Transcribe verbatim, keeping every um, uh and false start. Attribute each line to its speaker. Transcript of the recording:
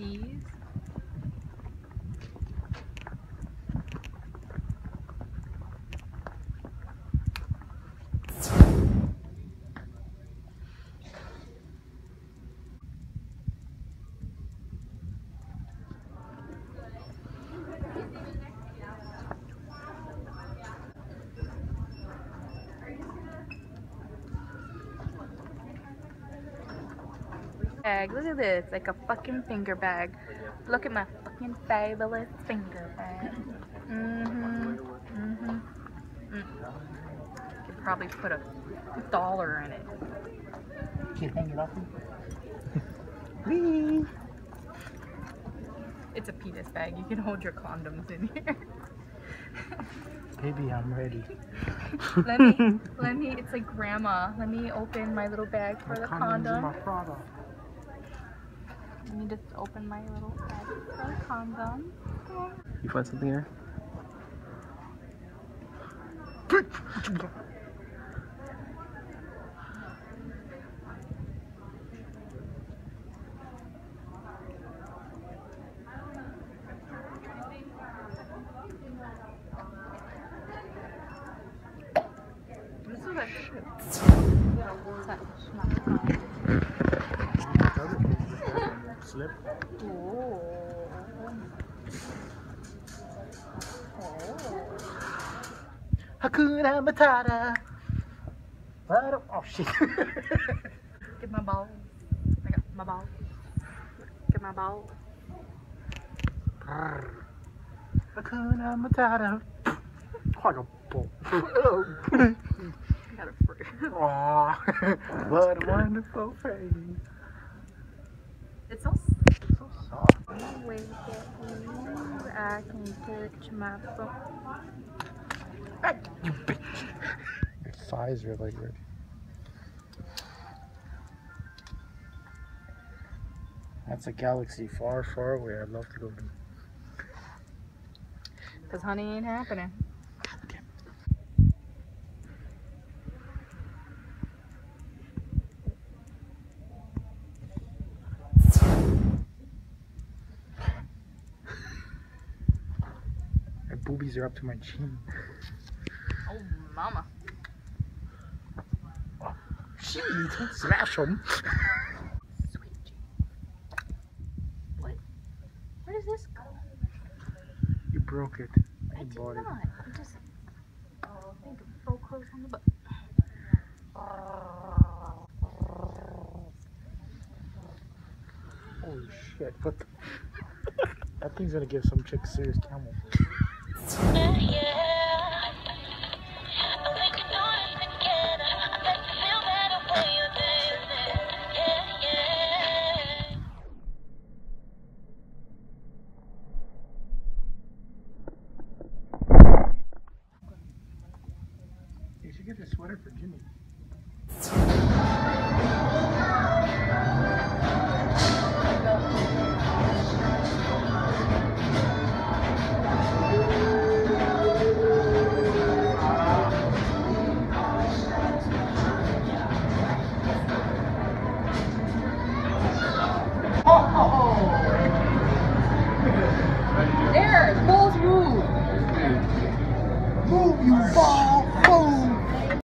Speaker 1: peas. Bag. Look at this, like a fucking finger bag. Look at my fucking fabulous finger bag. Mm-hmm. Mm-hmm. Mm. Could probably put a dollar in it.
Speaker 2: Can you hang it off? Whee!
Speaker 1: It's a penis bag. You can hold your condoms in here.
Speaker 2: Baby, I'm ready.
Speaker 1: let me, let me, it's like grandma. Let me open my little bag for
Speaker 2: my
Speaker 1: the
Speaker 2: condom.
Speaker 1: condom.
Speaker 2: My
Speaker 1: Let me just open my little bag for the condom.
Speaker 3: You find something here?
Speaker 1: This is like shit.
Speaker 2: Slip.
Speaker 1: Oh.
Speaker 2: Hakuna Matata. Oh shit.
Speaker 1: Get my ball. I got my ball. Get my ball.
Speaker 2: Hakuna Matata. Like a ball.
Speaker 1: Got a fruit.
Speaker 2: Aww. What a wonderful face.
Speaker 1: It's so,
Speaker 2: So soft.
Speaker 1: wait, I can touch my phone.
Speaker 2: You bitch. Your thighs are like red. That's a galaxy far, far away. I'd love to go to.
Speaker 1: Cause honey ain't happening.
Speaker 2: My boobies are up to my chin.
Speaker 1: Oh, mama.
Speaker 2: Oh, shit, smash them.
Speaker 1: Sweet Jesus. What? Where does this go?
Speaker 2: You broke it.
Speaker 1: I did
Speaker 2: bought
Speaker 1: not.
Speaker 2: it.
Speaker 1: I just I think it Velcro's on the butt.
Speaker 2: Holy shit, what the? That thing's gonna give some chick serious camel. You should get a sweater for Jimmy.